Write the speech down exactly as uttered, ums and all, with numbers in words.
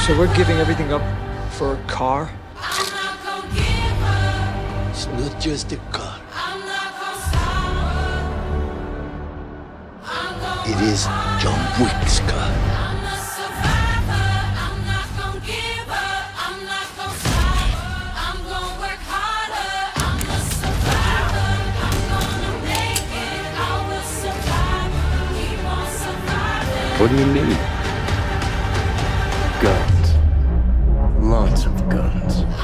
So we're giving everything up for a car? It's not just a car. It is John Wick's car. What do you need? Guns. Lots of guns.